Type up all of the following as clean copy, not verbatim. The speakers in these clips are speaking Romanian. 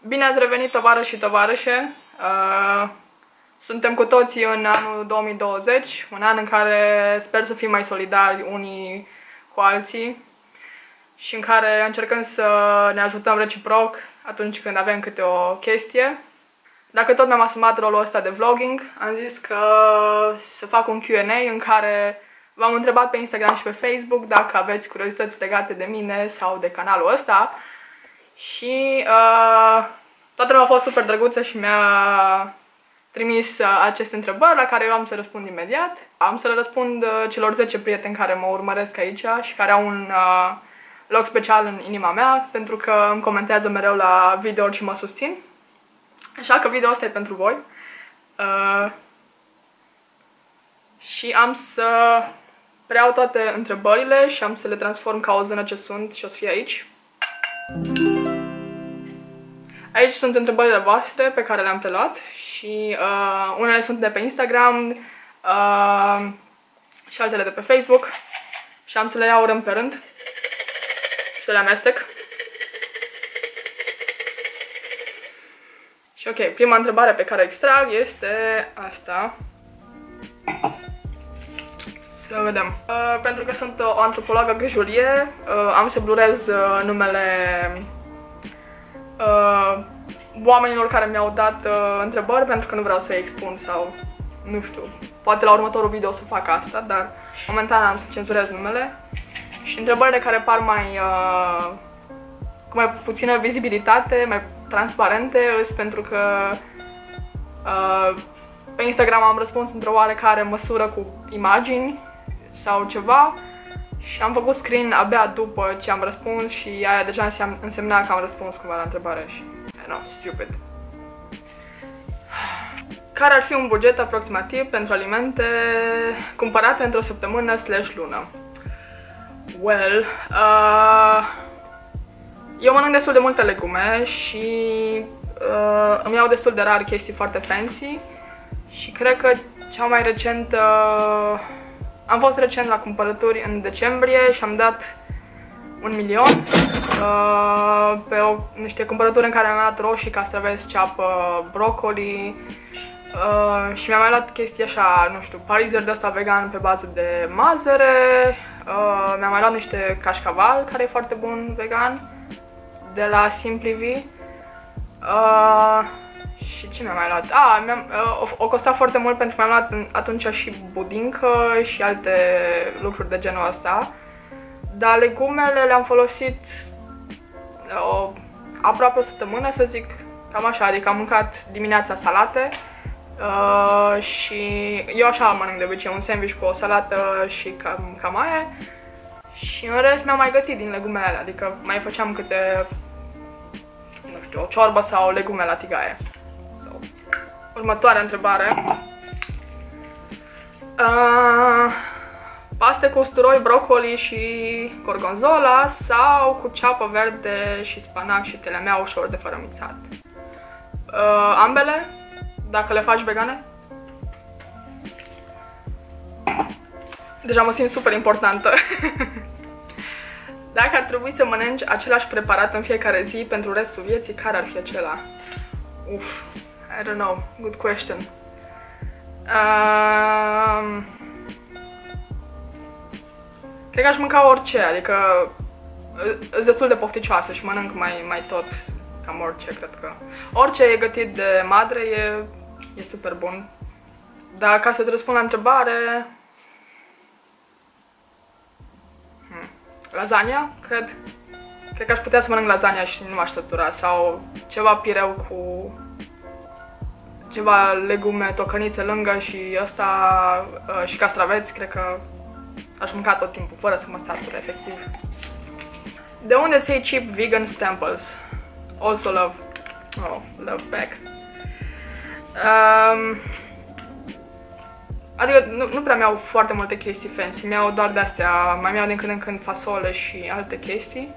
Bine ați revenit, tovarăși și tovarășe! Suntem cu toții în anul 2020, un an în care sper să fim mai solidari unii cu alții și în care încercăm să ne ajutăm reciproc atunci când avem câte o chestie. Dacă tot mi-am asumat rolul ăsta de vlogging, am zis că să fac un Q&A în care v-am întrebat pe Instagram și pe Facebook dacă aveți curiozități legate de mine sau de canalul ăsta. Și toată lumea a fost super drăguță și mi-a trimis aceste întrebări la care eu am să răspund imediat. Am să le răspund celor 10 prieteni care mă urmăresc aici și care au un loc special în inima mea, pentru că îmi comentează mereu la videouri și mă susțin. Așa că video ăsta e pentru voi. Și am să preiau toate întrebările și am să le transform ca o zână ce sunt și o să fie aici. Aici sunt întrebările voastre pe care le-am preluat și unele sunt de pe Instagram și altele de pe Facebook și am să le iau rând pe rând și să le amestec. Și ok, prima întrebare pe care o extrag este asta. Să vedem. Pentru că sunt o antropologă grijulie, am să blurez numele oamenilor care mi-au dat întrebări, pentru că nu vreau să-i expun sau nu știu. Poate la următorul video o să fac asta, dar momentan am să cenzurez numele. Și întrebările care par mai cu mai puțină vizibilitate, mai transparente, sunt pentru că pe Instagram am răspuns într-o oarecare măsură cu imagini sau ceva și am făcut screen abia după ce am răspuns și aia deja însemna că am răspuns cumva la întrebare și... no, stupid. Care ar fi un buget aproximativ pentru alimente cumpărate într-o săptămână/lună? Well, eu mănânc destul de multe legume și îmi iau destul de rar chestii foarte fancy și cred că cea mai recentă... am fost recent la cumpărături în decembrie și am dat 1.000.000 pe niște cumpărături în care am luat roșii, castraveți, ceapă, broccoli și mi-am mai luat chestii așa, nu știu, parizer de ăsta vegan pe bază de mazăre, mi-am mai luat niște cașcaval care e foarte bun vegan de la Simplivi. Și ce mi-am mai luat? O costat foarte mult pentru că mi-am luat atunci și budincă și alte lucruri de genul ăsta. Dar legumele le-am folosit aproape o săptămână, să zic, cam așa, adică am mâncat dimineața salate și eu așa mănânc de obicei, un sandwich cu o salată și cam aia. Și în rest mi-am mai gătit din legumele alea, adică mai făceam câte, nu știu, o ciorbă sau legume la tigaie. Următoarea întrebare. Paste cu usturoi, broccoli și gorgonzola sau cu ceapă verde și spanac și telemea ușor de fărămițat? Ambele, dacă le faci vegane. Deja mă simt super importantă. Dacă ar trebui să mănânci același preparat în fiecare zi pentru restul vieții, care ar fi acela? Uf, I don't know, good question. Cred că aș mânca orice, adică sunt destul de pofticioasă și mănânc mai tot, cam orice, cred că. Orice e gătit de madre e super bun. Dar ca să-ți răspund la întrebare... lasagna, cred. Cred că aș putea să mănânc lasagna și nu m-aș sătura. Sau ceva pireu cu ceva legume, tocănițe lângă și ăsta și castraveți. Cred că aș mânca tot timpul, fără să mă satur, efectiv. De unde ți iei cheap vegan staples? Also love. Oh, love back. Adică nu prea mi-au foarte multe chestii fancy, mi-au doar de-astea, mai mi-au din când în când fasole și alte chestii.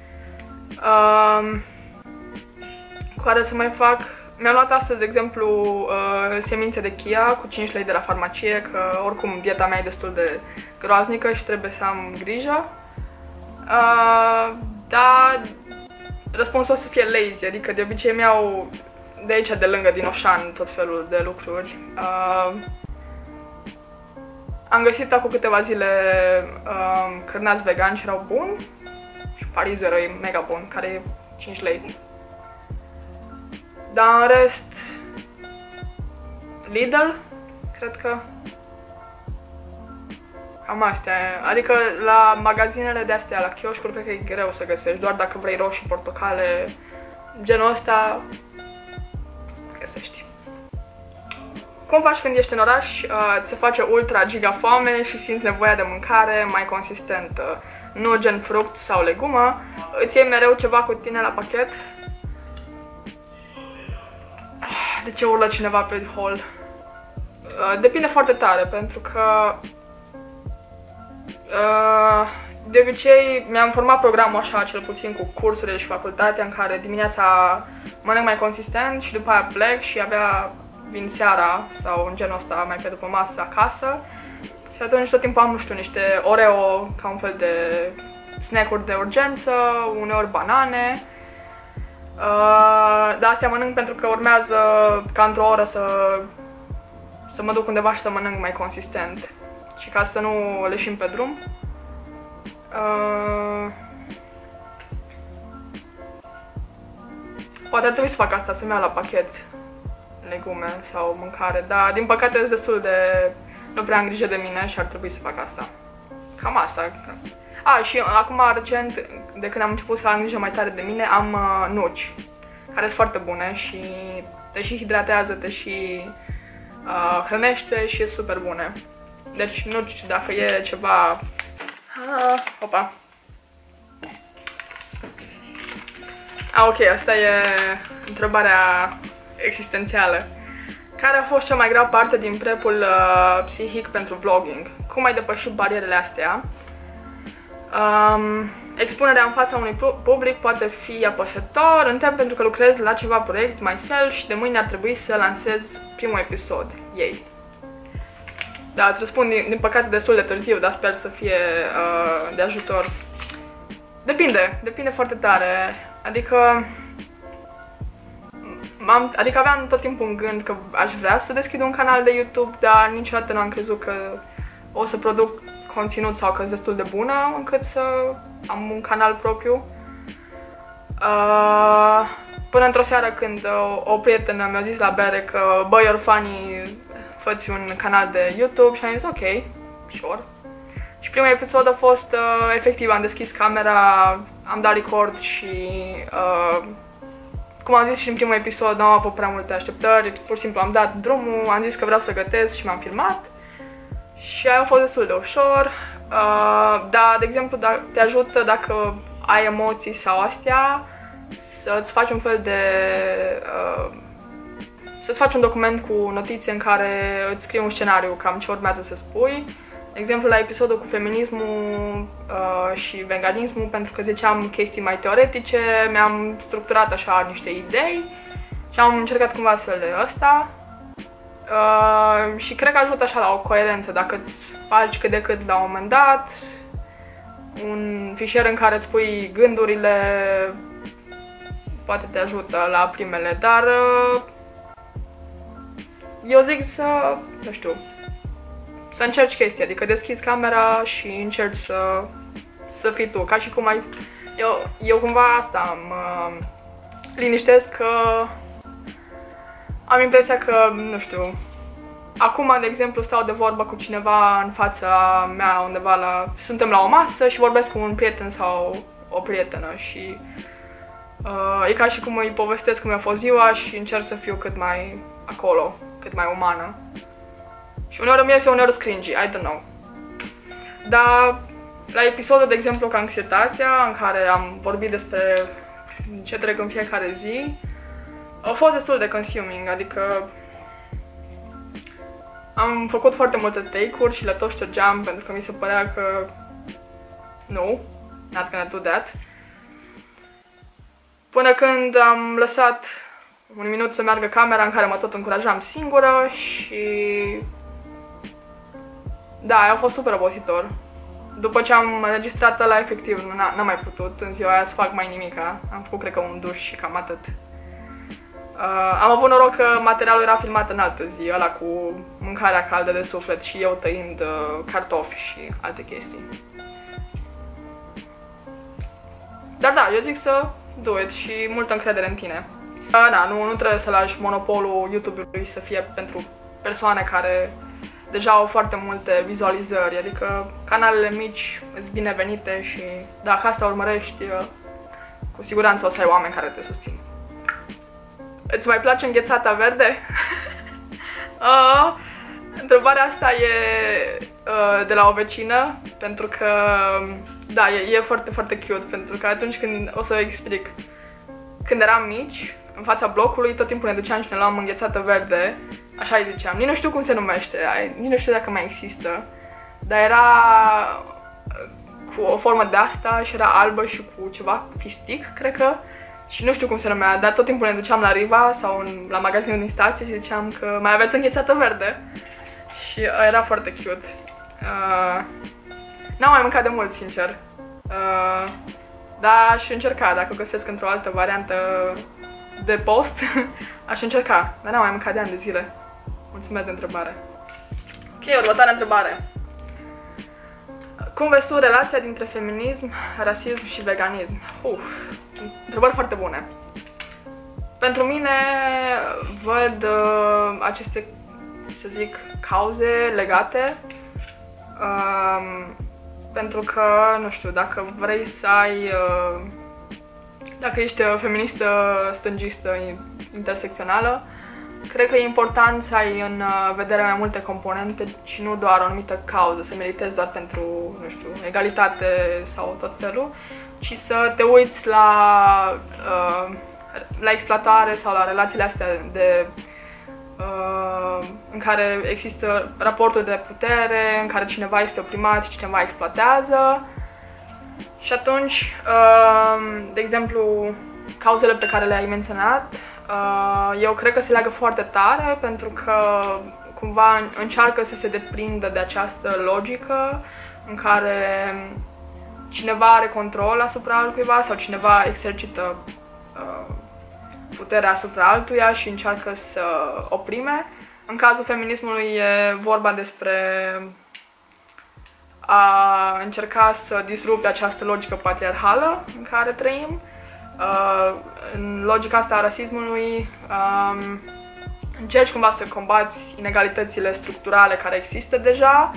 Care să mai fac? Mi-am luat astăzi, de exemplu, semințe de chia cu 5 lei de la farmacie, că oricum dieta mea e destul de groaznică și trebuie să am grijă. Dar răspunsul o să fie lazy, adică de obicei mi-au de aici, de lângă, din Oșan, tot felul de lucruri. Am găsit acum câteva zile cârnați vegani și erau buni și parizerul e mega bun, care e 5 lei. Dar în rest, Lidl, cred că cam astea. Adică la magazinele de astea, la chioșcuri, cred că e greu să găsești, doar dacă vrei roșii, portocale, genul ăsta, găsești. Cum faci când ești în oraș? Ți se face ultra giga foame și simți nevoia de mâncare mai consistentă. Nu gen fruct sau legumă. Îți iei mereu ceva cu tine la pachet. De ce urlă cineva pe hol? Depinde foarte tare, pentru că de obicei mi-am format programul așa, cel puțin cu cursurile și facultatea, în care dimineața mănânc mai consistent și după aia plec și vin seara sau în genul ăsta mai pe după masă acasă. Și atunci tot timpul am, nu știu, niște Oreo ca un fel de snack-uri de urgență, uneori banane. Dar astea mănânc pentru că urmează ca într-o oră să mă duc undeva și să mănânc mai consistent. Și ca să nu leșim pe drum. Poate ar trebui să fac asta, să-mi iau la pachet legume sau mâncare, dar din păcate sunt destul de... nu prea am grijă de mine și ar trebui să fac asta. Cam asta. Și acum recent, de când am început să am grijă mai tare de mine, am nuci, care sunt foarte bune și te și hidratează, te și hrănește și e super bune. Deci nuci, dacă e ceva... Opa! Ok, asta e întrebarea existențială. Care a fost cea mai grea parte din prepul psihic pentru vlogging? Cum ai depășit barierele astea? Expunerea în fața unui public poate fi apăsător, întreb pentru că lucrez la ceva proiect myself și de mâine ar trebui să lansez primul episod. Yay! Da, îți răspund din păcate destul de târziu, dar sper să fie de ajutor. Depinde foarte tare. Adică aveam tot timpul în gând că aș vrea să deschid un canal de YouTube, dar niciodată nu am crezut că o să produc conținut sau că sunt destul de bună încât să am un canal propriu. Până într-o seară când o prietenă mi-a zis la bere că băi, you're funny, fă-ți un canal de YouTube și am zis ok, sure. Și primul episod a fost efectiv, am deschis camera, am dat record și cum am zis și în primul episod, nu am avut prea multe așteptări, pur și simplu am dat drumul, am zis că vreau să gătesc și m-am filmat. Și aia a fost destul de ușor, dar, de exemplu, te ajută dacă ai emoții sau astea, să-ți faci un fel de... să-ți faci un document cu notițe în care îți scrii un scenariu cam ce urmează să spui. De exemplu, la episodul cu feminismul și veganismul, pentru că ziceam chestii mai teoretice, mi-am structurat așa niște idei și am încercat cumva să le ăsta. Și cred că ajută așa la o coerență, dacă îți faci cât de cât la un moment dat un fișier în care îți pui gândurile, poate te ajută la primele, dar eu zic să, nu știu, să încerci chestia, adică deschizi camera și încerci să fii tu, ca și cum ai... Eu cumva asta mă liniștesc că am impresia că, nu știu, acum, de exemplu, stau de vorbă cu cineva în fața mea undeva suntem la o masă și vorbesc cu un prieten sau o prietenă și e ca și cum îi povestesc cum a fost ziua și încerc să fiu cât mai acolo, cât mai umană. Și uneori îmi iese, uneori cringy, I don't know. Dar la episodul, de exemplu, cu anxietatea, în care am vorbit despre ce trec în fiecare zi, a fost destul de consuming, adică am făcut foarte multe take-uri și le tot ștergeam pentru că mi se părea că nu, not gonna do that. Până când am lăsat un minut să meargă camera în care mă tot încurajam singură și... da, a fost super obositor. după ce am înregistrat ăla, efectiv, n-am mai putut în ziua aia să fac mai nimica. Am făcut, cred că, un duș și cam atât. Am avut noroc că materialul era filmat în altă zi, ăla cu mâncarea caldă de suflet și eu tăind cartofi și alte chestii. Dar da, eu zic să do it și multă încredere în tine. Da, nu trebuie să lași monopolul YouTube-ului să fie pentru persoane care deja au foarte multe vizualizări, adică canalele mici sunt binevenite și dacă asta urmărești, cu siguranță o să ai oameni care te susțin. Îți mai place înghețata verde? Întrebarea asta e de la o vecină, pentru că, da, e foarte, foarte cute, pentru că atunci când, o să explic, când eram mici, în fața blocului, tot timpul ne duceam și ne luam înghețată verde, așa îi ziceam. Nici nu știu cum se numește, nici nu știu dacă mai există, dar era cu o formă de asta și era albă și cu ceva fistic, cred că, și nu știu cum se numea, dar tot timpul ne duceam la Riva sau la magazinul din stație și ziceam că mai aveți înghețată verde și era foarte cute. N-am mai mâncat de mult, sincer, dar aș încerca, dacă o găsesc într-o altă variantă de post, aș încerca, dar n-am mai mâncat de ani de zile. Mulțumesc de întrebare. Ok, următoarea întrebare. Cum vezi tu relația dintre feminism, rasism și veganism? Întrebări foarte bune. Pentru mine văd aceste, să zic, cauze legate, pentru că, nu știu, dacă vrei să ai, dacă ești feministă, stângistă, intersecțională, cred că e important să ai în vedere mai multe componente și nu doar o anumită cauză, să militezi doar pentru, nu știu, egalitate sau tot felul, ci să te uiți la exploatare sau la relațiile astea în care există raportul de putere, în care cineva este oprimat și cineva exploatează. Și atunci, de exemplu, cauzele pe care le-ai menționat, eu cred că se leagă foarte tare pentru că cumva încearcă să se deprindă de această logică în care cineva are control asupra altcuiva sau cineva exercită puterea asupra altuia și încearcă să oprime. În cazul feminismului e vorba despre a încerca să disrupte această logică patriarhală în care trăim. În logica asta a rasismului încerci cumva să combați inegalitățile structurale care există deja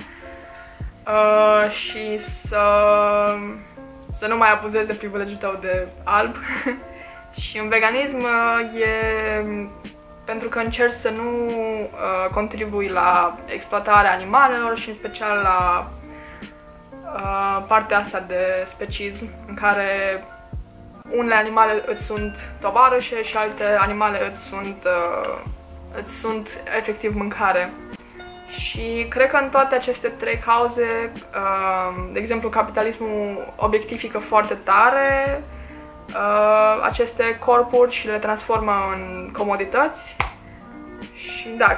și să nu mai abuzezi de privilegiul tău de alb. Și în veganism e pentru că încerci să nu contribui la exploatarea animalelor și în special la partea asta de specism în care unele animale îți sunt tovarășe și alte animale îți sunt efectiv mâncare. Și cred că în toate aceste trei cauze, de exemplu, capitalismul obiectifică foarte tare aceste corpuri și le transformă în comodități. Și da,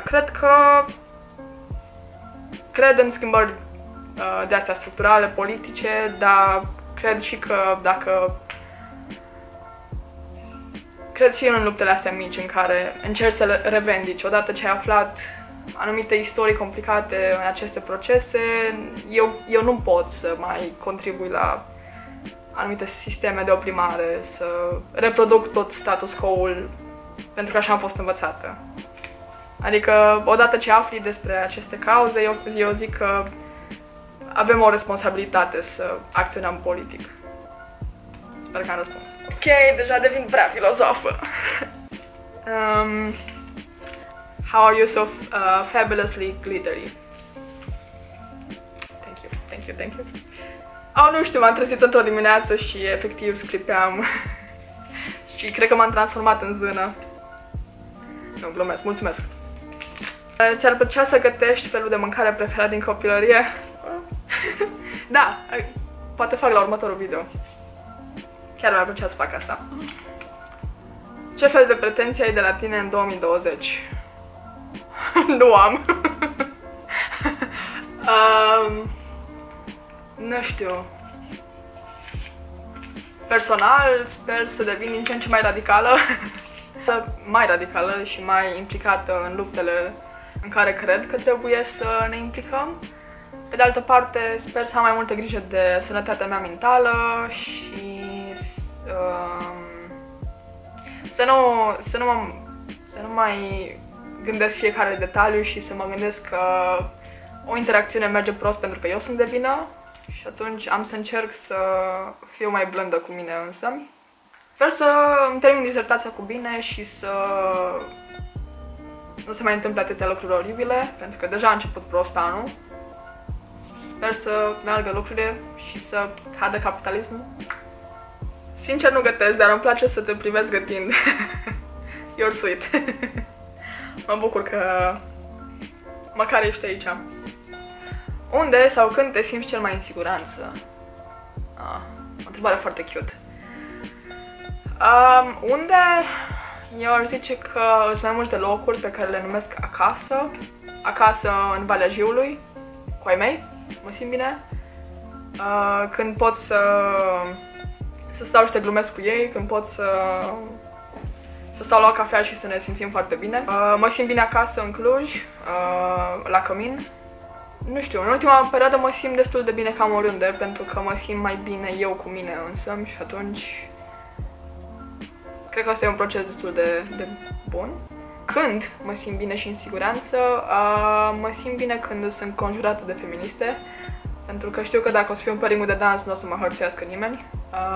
cred în schimbări de astea structurale, politice, dar cred și că cred și în luptele astea mici în care încerci să le revendici. Odată ce ai aflat anumite istorii complicate în aceste procese, eu nu pot să mai contribui la anumite sisteme de oprimare, să reproduc tot status quo-ul pentru că așa am fost învățată. Adică, odată ce afli despre aceste cauze, eu zic că avem o responsabilitate să acționăm politic. Sper că am răspuns. Ok, deja devin prea filozofă. How are you so fabulously glittery? Thank you, thank you, thank you. Oh, nu știu, m-am trezit într-o dimineață și efectiv scripeam și cred că m-am transformat în zână. Nu, glumesc, mulțumesc. Ți-ar plăcea să gătești felul de mâncare preferat din copilărie? Da, poate fac la următorul video. Chiar mi-ar plăcea să fac asta. Ce fel de pretenții ai de la tine în 2020? Nu am. Nu știu. Personal, sper să devin din ce în ce mai radicală. Mai radicală și mai implicată în luptele în care cred că trebuie să ne implicăm. Pe de altă parte, sper să am mai multă grijă de sănătatea mea mentală și să nu mai gândesc fiecare detaliu și să mă gândesc că o interacțiune merge prost pentru că eu sunt de vină și atunci am să încerc să fiu mai blândă cu mine însămi. Sper să îmi termin disertația cu bine și să nu se mai întâmple atâtea lucruri oribile, pentru că deja a început prost anul. Sper să meargă lucrurile și să cadă capitalismul. Sincer nu gătesc, dar îmi place să te privesc gătind. You're sweet. Mă bucur că măcar ești aici. Unde sau când te simți cel mai în siguranță? O întrebare foarte cute. Unde? Eu aș zice că sunt mai multe locuri pe care le numesc acasă. Acasă în Valea Jiului, cu ai mei, mă simt bine. Când pot să stau și să glumesc cu ei, când pot să stau la o cafea și să ne simțim foarte bine. Mă simt bine acasă în Cluj, la cămin. Nu știu, în ultima perioadă mă simt destul de bine cam oriunde, pentru că mă simt mai bine eu cu mine însămi și atunci cred că ăsta e un proces destul de bun. Când mă simt bine și în siguranță, mă simt bine când sunt conjurată de feministe, pentru că știu că dacă o să fiu în pe ringul de dans nu o să mă hărțuiască nimeni.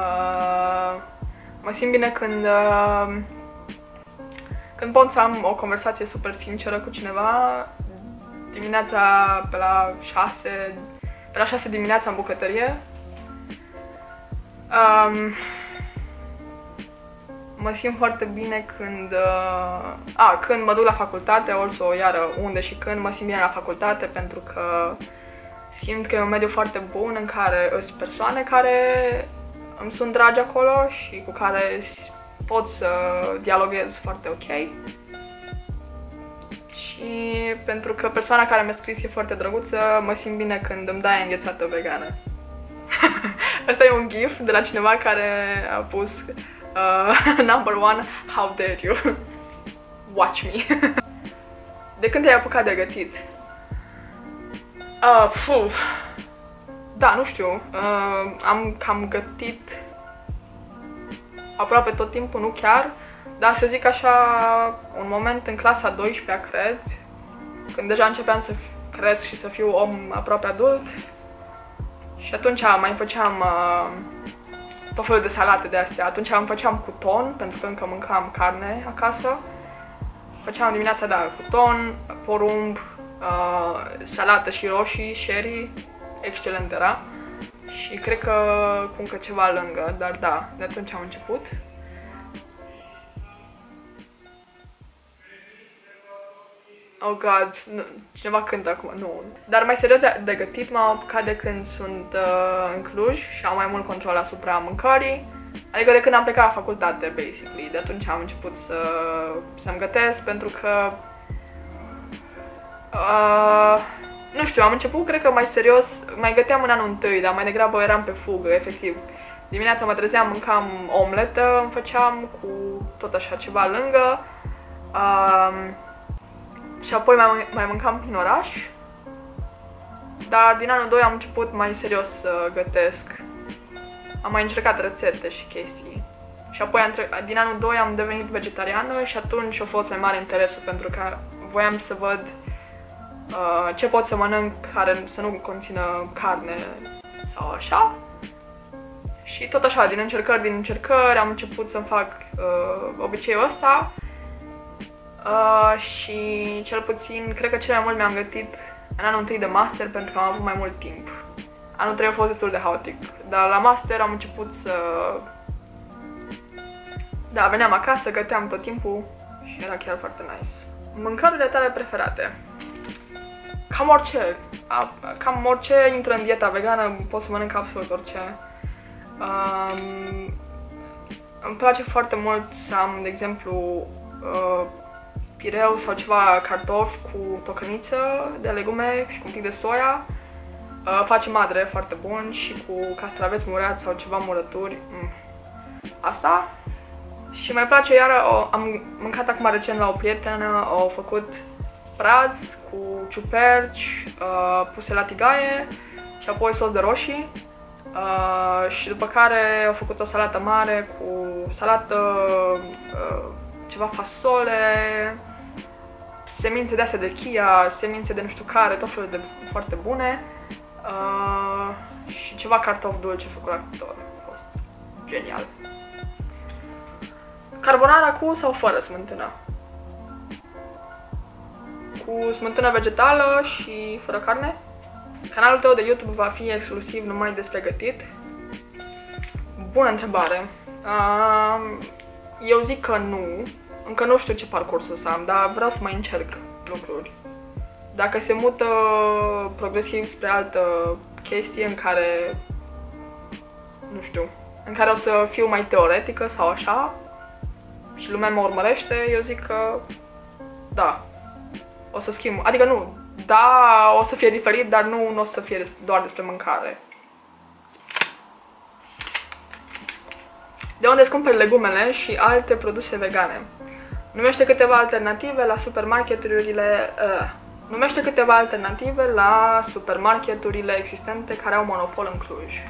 Mă simt bine când pot să am o conversație super sinceră cu cineva dimineața pe la 6 dimineața în bucătărie. Mă simt foarte bine când mă duc la facultate, also iară unde și când mă simt bine la facultate, pentru că simt că e un mediu foarte bun în care sunt persoane care îmi sunt dragi acolo și cu care pot să dialoghez foarte ok. Și pentru că persoana care mi-a scris e foarte drăguță, mă simt bine când îmi dai înghețată vegană. Asta e un gif de la cineva care a pus number 1, how dare you? Watch me. De când te-ai apucat de gătit? Da, nu știu. Am cam gătit aproape tot timpul, nu chiar, dar să zic așa, un moment în clasa 12-a, cred, când deja începeam să cresc și să fiu om aproape adult. Și atunci mai făceam tot felul de salate de astea. Atunci îmi făceam cu ton, pentru că încă mâncam carne acasă. Făceam dimineața, da, cu ton, porumb, salată și roșii, sherry, excelent era. Și cred că cu încă ceva lângă, dar da, de atunci am început. Oh god, nu, cineva cântă acum, nu. Dar mai serios de gătit m-am apucat de când sunt în Cluj și am mai mult control asupra mâncării. Adică de când am plecat la facultate, basically. De atunci am început să-mi gătesc, pentru că nu știu, am început, cred că mai serios, mai găteam în anul întâi, dar mai degrabă eram pe fugă, efectiv. Dimineața mă trezeam, mâncam omletă, îmi făceam cu tot așa ceva lângă. Și apoi mai mâncam prin oraș. Dar din anul 2 am început mai serios să gătesc. Am mai încercat rețete și chestii. Și apoi din anul 2 am devenit vegetariană și atunci a fost mai mare interesul, pentru că voiam să văd ce pot să mănânc care să nu conțină carne sau așa. Și tot așa, din încercări am început să-mi fac obiceiul ăsta. Și cel puțin, cred că cel mai mult mi-am gătit în anul întâi de master, pentru că am avut mai mult timp. Anul 3 a fost destul de haotic, dar la master am început să... Da, veneam acasă, găteam tot timpul și era chiar foarte nice. Mâncărurile tale preferate? Cam orice intră în dieta vegană, pot să mănânc absolut orice. Îmi place foarte mult să am, de exemplu, pireu sau ceva cartofi cu tocăniță de legume și cu un pic de soia. Face madre foarte bun și cu castraveți murați sau ceva murături. Asta. Și mai place iară, am mâncat acum recent la o prietenă, au făcut praz cu ciuperci puse la tigaie și apoi sos de roșii. Și după care au făcut o salată mare cu salată, ceva fasole, semințe de astea de chia, semințe de nu știu care, tot felul de foarte bune. Și ceva cartofi dulce făcut la cuptor. A fost genial. Carbonara cu sau fără smântână? Cu smântână vegetală și fără carne. Canalul tău de YouTube va fi exclusiv numai despre gătit? Bună întrebare. Eu zic că nu. Încă nu știu ce parcurs o să am, dar vreau să mai încerc lucruri. Dacă se mută progresiv spre altă chestie în care, nu știu, în care o să fiu mai teoretică sau așa și lumea mă urmărește, eu zic că da, o să schimb. Adică nu, da, o să fie diferit, dar nu o să fie doar despre mâncare. De unde îți cumperi legumele și alte produse vegane? Numește câteva alternative la supermarketurile existente care au monopol în Cluj.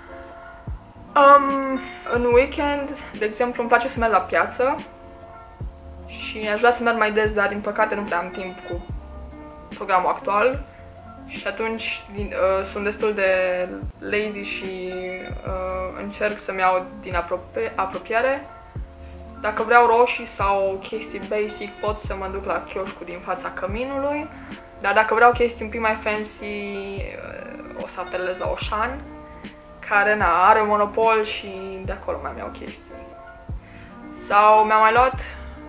În weekend, de exemplu, îmi place să merg la piață și aș vrea să merg mai des, dar din păcate nu prea am timp cu programul actual și atunci sunt destul de lazy și încerc să-mi iau din apropiere. Dacă vreau roșii sau chestii basic, pot să mă duc la chioșcul din fața căminului, dar dacă vreau chestii un pic mai fancy, o să apelez la Auchan, care are un monopol și de acolo mai iau chestii. Sau mi-am mai luat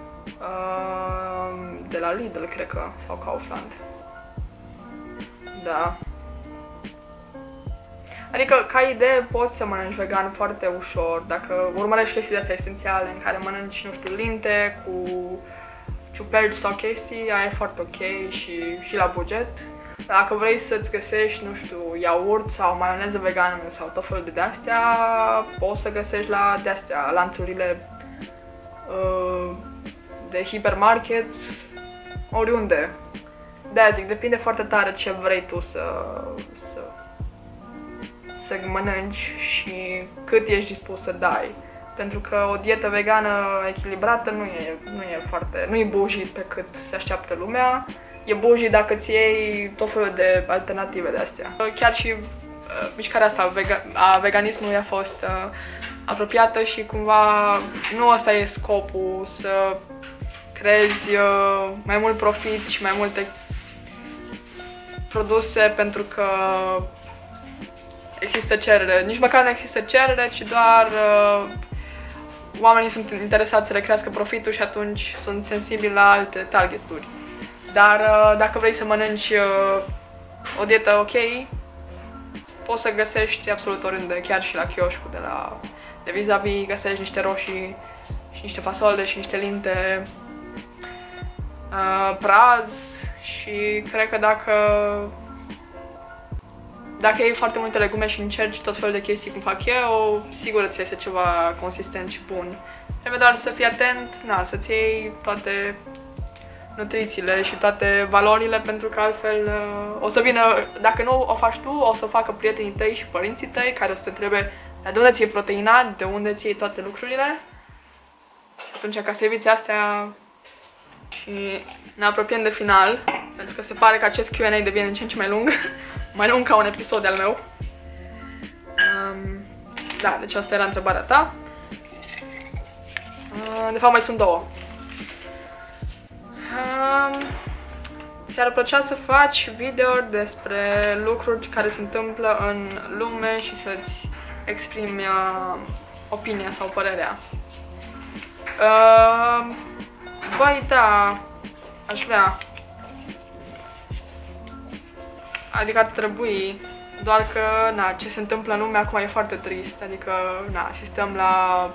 de la Lidl, cred că, sau Kaufland. Da. Adică, ca idee, poți să mănânci vegan foarte ușor, dacă urmărești chestii de-astea esențiale, în care mănânci, nu știu, linte cu ciuperci sau chestii, aia e foarte ok și la buget. Dacă vrei să-ți găsești, nu știu, iaurt sau maioneză vegană sau tot felul de astea, poți să găsești la de-astea, lanțurile de hipermarket, oriunde. De-aia zic, depinde foarte tare ce vrei tu să mănânci și cât ești dispus să dai. Pentru că o dietă vegană echilibrată nu e bullshit pe cât se așteaptă lumea. E bullshit dacă îți iei tot felul de alternative de astea. Chiar și mișcarea asta a veganismului a fost apropiată și cumva nu ăsta e scopul, să creezi mai mult profit și mai multe produse pentru că există cerere. Nici măcar nu există cerere, ci doar oamenii sunt interesați să le crească profitul și atunci sunt sensibili la alte targeturi. Dar dacă vrei să mănânci o dietă ok, poți să găsești absolut oriunde, chiar și la chioșcul de vis-a-vis, găsești niște roșii și niște fasole și niște linte, praz și cred că dacă iei foarte multe legume și încerci tot felul de chestii cum fac eu, sigur îți iese ceva consistent și bun. Trebuie doar să fii atent, să-ți iei toate nutrițiile și toate valorile, pentru că altfel o să vină, dacă nu o faci tu, o să o facă prietenii tăi și părinții tăi, care o să te întrebe de unde ți iei proteina, de unde ți iei toate lucrurile. Atunci, ca să eviți astea, și ne apropiem de final, pentru că se pare că acest Q&A devine din ce în ce mai lung, mai lung ca un episod al meu. Da, deci asta era întrebarea ta. De fapt mai sunt două. Ți-ar plăcea să faci videouri despre lucruri care se întâmplă în lume și să-ți exprimi opinia sau părerea? Băi, da, aș vrea. Adică ar trebui, doar că, ce se întâmplă în lume acum e foarte trist. Adică, asistăm la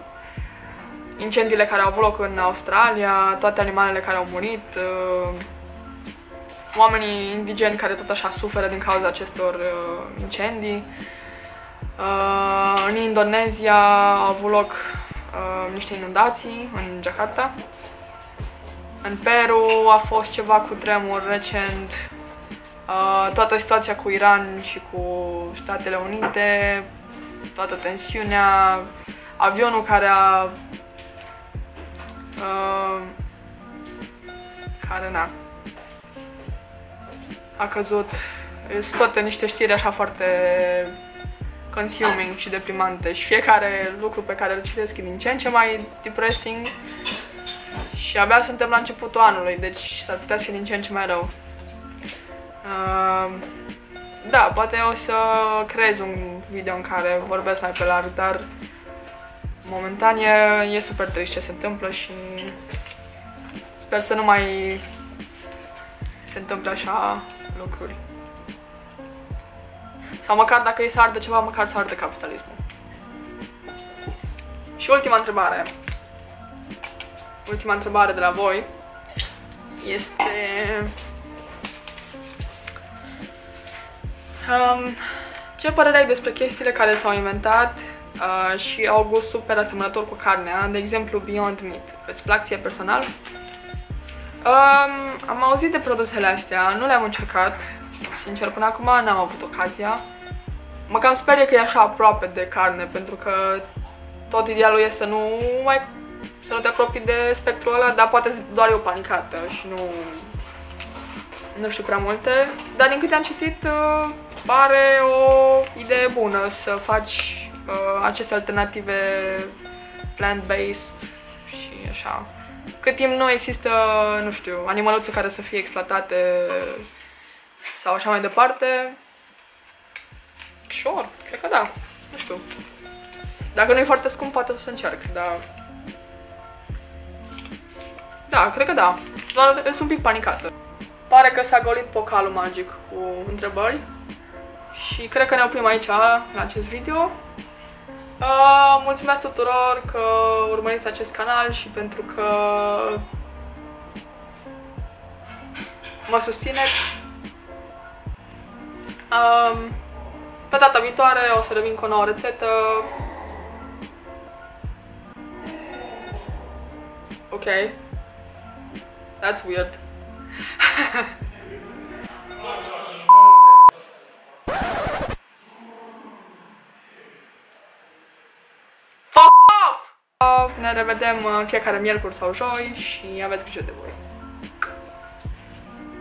incendiile care au avut loc în Australia, toate animalele care au murit, oamenii indigeni care tot așa suferă din cauza acestor incendii. În Indonezia au avut loc niște inundații în Jakarta. În Peru a fost ceva cu tremur recent. Toată situația cu Iran și cu Statele Unite, toată tensiunea, avionul care a căzut. Sunt toate niște știri așa foarte consuming și deprimante și fiecare lucru pe care îl citesc e din ce în ce mai depressing și abia suntem la începutul anului, deci s-ar putea să fie din ce în ce mai rău. Da, poate o să creez un video în care vorbesc mai pe larg, dar momentan e super trist ce se întâmplă și sper să nu mai se întâmple așa lucruri. Sau măcar dacă e să ardă ceva, măcar să ardă capitalismul. Și ultima întrebare. Ultima întrebare de la voi este... ce părere ai despre chestiile care s-au inventat și au gust super asemănător cu carnea, de exemplu Beyond Meat? Îți plac ție personal? Am auzit de produsele astea, nu le-am încercat, sincer, până acum n-am avut ocazia. Mă cam sperie că e așa aproape de carne, pentru că tot idealul e să nu te apropii de spectrul ăla, dar poate doar eu panicată și nu știu prea multe. Dar din câte am citit, pare o idee bună să faci aceste alternative plant-based și așa. Cât timp nu există, nu știu, animăluțe care să fie exploatate sau așa mai departe, sure, cred că da, nu știu. Dacă nu e foarte scump, poate o să încerc, dar... Da, cred că da, doar sunt un pic panicată. Pare că s-a golit pocalul magic cu întrebări și cred că ne oprim aici la acest video. Mulțumesc tuturor că urmăriți acest canal și pentru că mă susțineți. Pe data viitoare o să revin cu o nouă rețetă. Ok. That's weird. Fuck off! Ne revedem fiecare miercuri sau joi și aveți grijă de voi.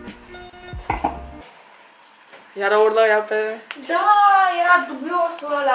Iar urlă ea pe... Da, era dubiosul ăla.